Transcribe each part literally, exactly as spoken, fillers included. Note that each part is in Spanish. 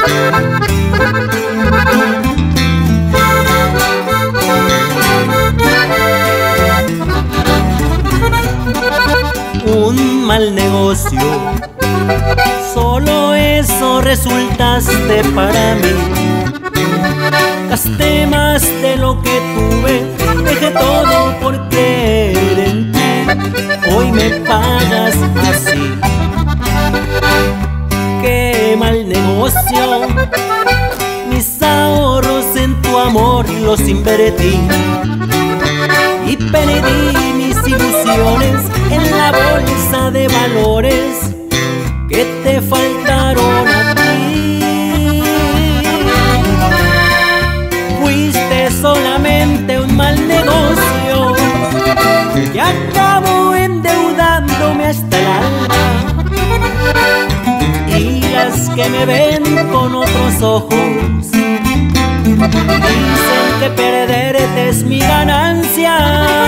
Un mal negocio, solo eso resultaste para mí. Gasté más de lo que tuve, dejé todo por creer en ti. Hoy me pagas así. Qué mal negocio, mis ahorros en tu amor los invertí y perdí mis ilusiones en la bolsa de valores que te faltaron a ti. Fuiste solamente un mal negocio que acabó endeudándome hasta el alma. Y las que me ven con otros ojos dicen que perderte es mi ganancia.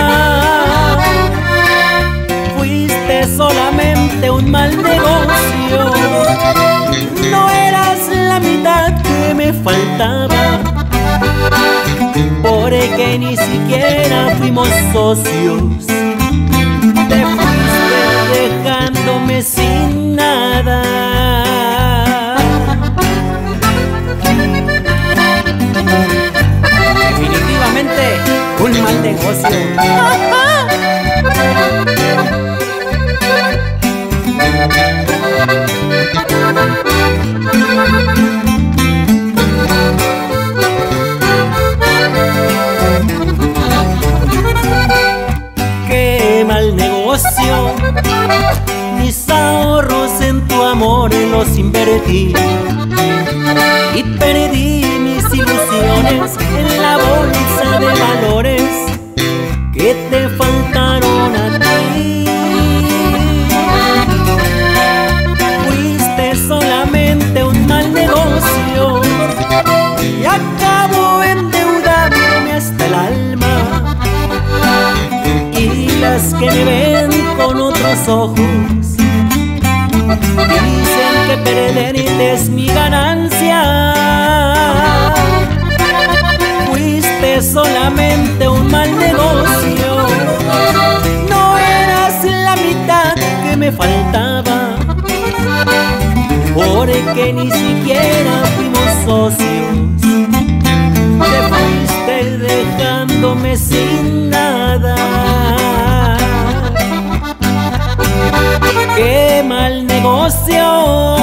Fuiste solamente un mal negocio, no eras la mitad que me faltaba, porque ni siquiera fuimos socios. Te fuiste dejándome sin nada. Definitivamente un mal negocio. Qué mal negocio, mis ahorros en tu amor los invertí y perdí mis ilusiones en la bolsa de valores que te faltaron a ti. Fuiste solamente un mal negocio y acabo endeudándome hasta el alma. Y las que me ven con otros ojos dicen que perderte es mi ganancia. Fuiste solamente un mal negocio, no eras la mitad que me faltaba, porque ni siquiera fuimos socios. Te fuiste dejándome sin nada. ¡Qué mal negocio!